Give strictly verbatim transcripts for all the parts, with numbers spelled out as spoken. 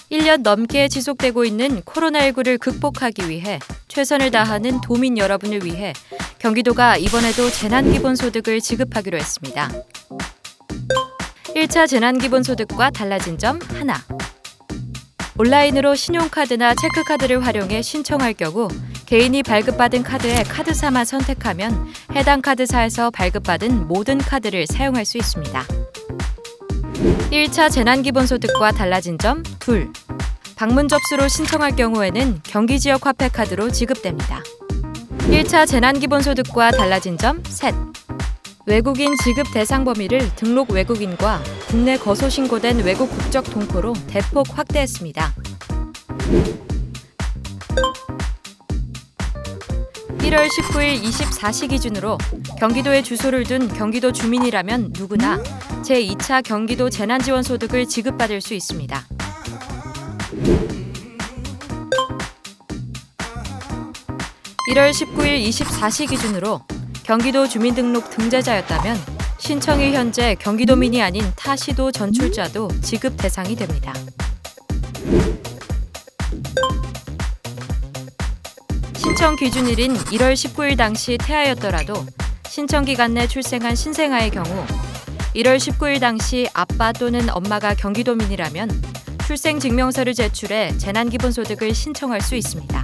일 년 넘게 지속되고 있는 코로나십구를 극복하기 위해 최선을 다하는 도민 여러분을 위해 경기도가 이번에도 재난기본소득을 지급하기로 했습니다. 일 차 재난기본소득과 달라진 점 하나. 온라인으로 신용카드나 체크카드를 활용해 신청할 경우 개인이 발급받은 카드에 카드사만 선택하면 해당 카드사에서 발급받은 모든 카드를 사용할 수 있습니다. 일 차 재난기본소득과 달라진 점 둘. 방문 접수로 신청할 경우에는 경기지역 화폐카드로 지급됩니다. 일 차 재난기본소득과 달라진 점 셋. 외국인 지급 대상 범위를 등록 외국인과 국내 거소 신고된 외국 국적 동포로 대폭 확대했습니다. 일월 십구일 이십사 시 기준으로 경기도에 주소를 둔 경기도 주민이라면 누구나 제이 차 경기도 재난지원소득을 지급받을 수 있습니다. 일월 십구일 이십사 시 기준으로 경기도 주민등록 등재자였다면 신청이 현재 경기도민이 아닌 타 시도 전출자도 지급 대상이 됩니다. 신청 기준일인 일월 십구일 당시 태아였더라도 신청 기간 내 출생한 신생아의 경우 일월 십구일 당시 아빠 또는 엄마가 경기도민이라면 출생증명서를 제출해 재난기본소득을 신청할 수 있습니다.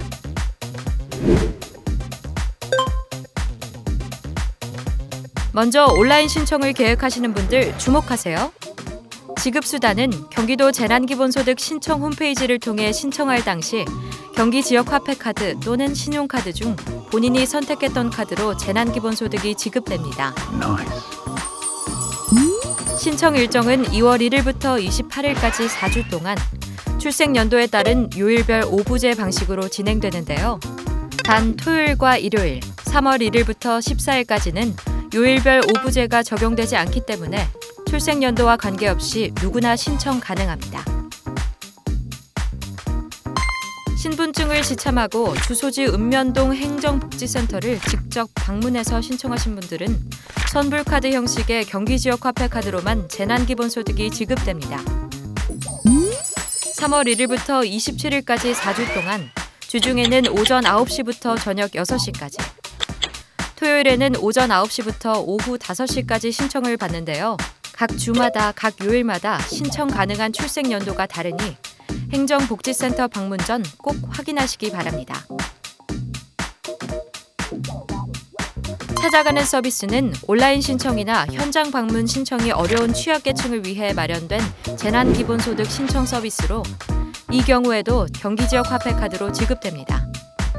먼저 온라인 신청을 계획하시는 분들 주목하세요. 지급수단은 경기도 재난기본소득 신청 홈페이지를 통해 신청할 당시 경기지역화폐카드 또는 신용카드 중 본인이 선택했던 카드로 재난기본소득이 지급됩니다. 신청 일정은 이월 일일부터 이십팔일까지 사 주 동안 출생연도에 따른 요일별 오부제 방식으로 진행되는데요. 단 토요일과 일요일, 삼월 일일부터 십사일까지는 요일별 오부제가 적용되지 않기 때문에 출생연도와 관계없이 누구나 신청 가능합니다. 신분증을 지참하고 주소지 읍면동 행정복지센터를 직접 방문해서 신청하신 분들은 선불카드 형식의 경기지역화폐카드로만 재난기본소득이 지급됩니다. 삼월 일일부터 이십칠일까지 사 주 동안 주중에는 오전 아홉 시부터 저녁 여섯 시까지, 토요일에는 오전 아홉 시부터 오후 다섯 시까지 신청을 받는데요. 각 주마다 각 요일마다 신청 가능한 출생연도가 다르니 행정복지센터 방문 전 꼭 확인하시기 바랍니다. 찾아가는 서비스는 온라인 신청이나 현장 방문 신청이 어려운 취약계층을 위해 마련된 재난기본소득 신청 서비스로 이 경우에도 경기지역 화폐카드로 지급됩니다.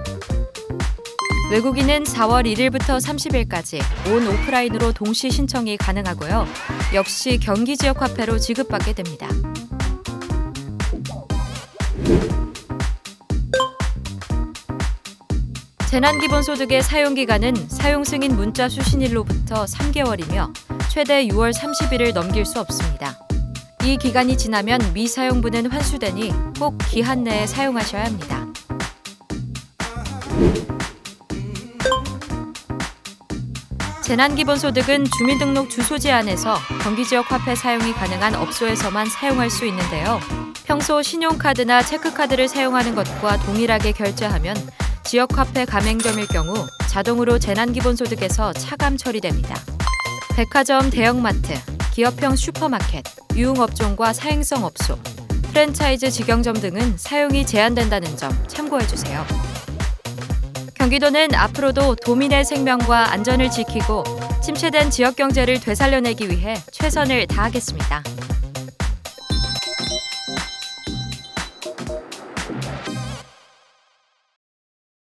외국인은 사월 일일부터 삼십일까지 온 오프라인으로 동시 신청이 가능하고요. 역시 경기지역 화폐로 지급받게 됩니다. 재난기본소득의 사용기간은 사용승인 문자 수신일로부터 삼 개월이며 최대 유월 삼십일을 넘길 수 없습니다. 이 기간이 지나면 미사용분은 환수되니 꼭 기한 내에 사용하셔야 합니다. 재난기본소득은 주민등록 주소지 안에서 경기지역 화폐 사용이 가능한 업소에서만 사용할 수 있는데요. 평소 신용카드나 체크카드를 사용하는 것과 동일하게 결제하면 지역화폐 가맹점일 경우 자동으로 재난기본소득에서 차감 처리됩니다. 백화점, 대형마트, 기업형 슈퍼마켓, 유흥업종과 사행성 업소, 프랜차이즈 직영점 등은 사용이 제한된다는 점 참고해주세요. 경기도는 앞으로도 도민의 생명과 안전을 지키고 침체된 지역경제를 되살려내기 위해 최선을 다하겠습니다.